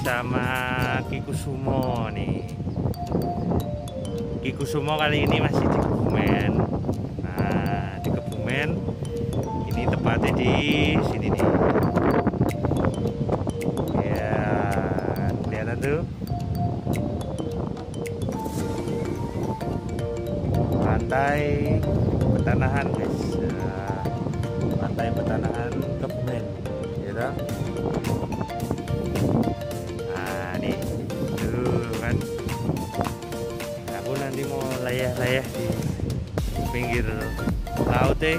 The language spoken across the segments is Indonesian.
bersama Kikusumo nih. Kikusumo kali ini masih di Kebumen. Nah, di Kebumen ini tepatnya di sini nih. Ya, kelihatan tuh. Pantai Petanahan, guys. Nah, pantai Petanahan Kebumen, gitu. Nah, nih, tuh kan. Aku nanti mau layah-layah di pinggir laut deh,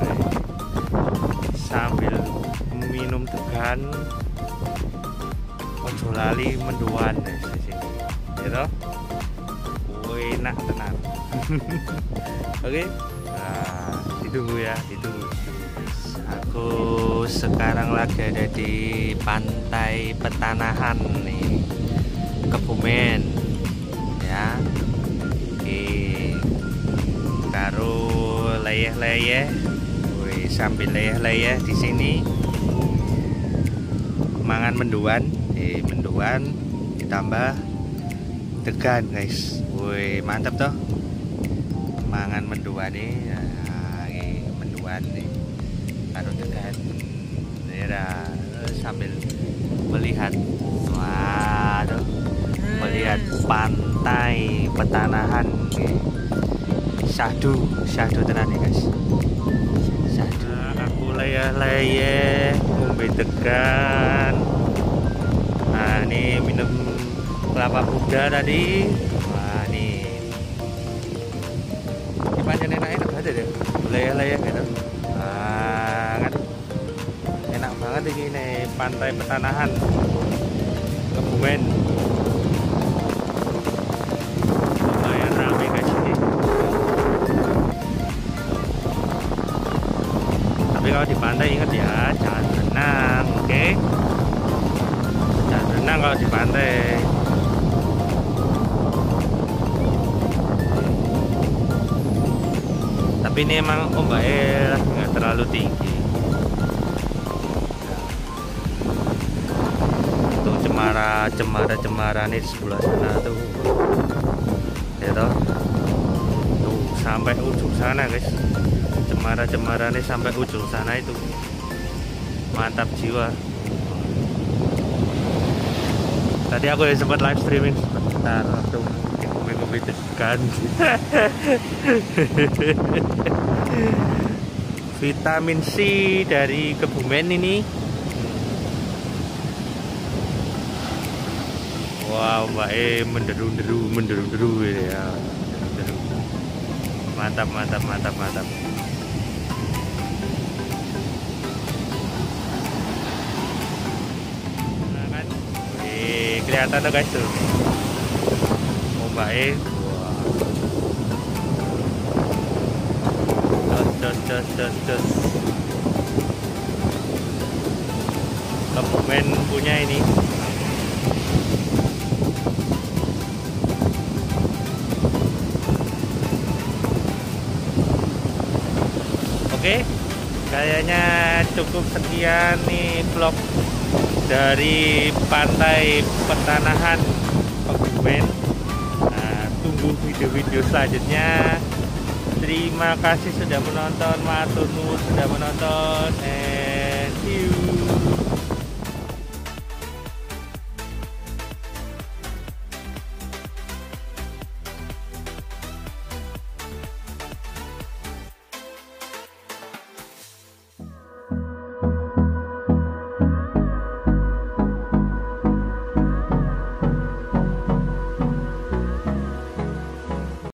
sambil minum degan. Ojo lali menduan di sini, gitu. Enak tenang. Oke, nah, ditunggu ya, ditunggu. Aku sekarang lagi ada di pantai Petanahan nih, Kebumen, ya. Oke, karo layah-layah, sambil layah-layah di sini, mangan menduan, menduan ditambah degan, guys. Woi, mantap toh. Mangan menduan nih, nah, menduan nih. Karo degan. Daerah sambil melihat, waduh, melihat pantai Petanahan. Syahdu tenan nih, guys. Syahdu. Nah, aku layah-layah, ngombe degan. Nah, ini minum kelapa muda tadi. Wah, nih. Gimana enak aja deh. Layah-layah gitu. Nah, kan enak banget ini pantai Petanahan Kebumen. Lumayan ramai, guys, ini. Tapi kalau di pantai ingat ya, jangan berenang, oke? Jangan berenang kalau di pantai. Tapi ini emang ombaknya nggak terlalu tinggi. Tuh cemara nih di sebelah sana tuh, ya toh. Tuh sampai ujung sana, guys. Cemara nih sampai ujung sana itu. Mantap jiwa. Tadi aku ya sempat live streaming sebentar waktu ngopi degan. Vitamin C dari Kebumen ini. Wow, Mbak menderu ini ya. Mantap. Nah, kan? Kelihatan tuh, guys, tuh. Mbak, dos. Kebumen punya ini. Oke, kayaknya cukup sekian nih vlog dari pantai Petanahan Kebumen. Nah, tunggu video-video selanjutnya. Terima kasih sudah menonton, matur nuwun sudah menonton, and see you.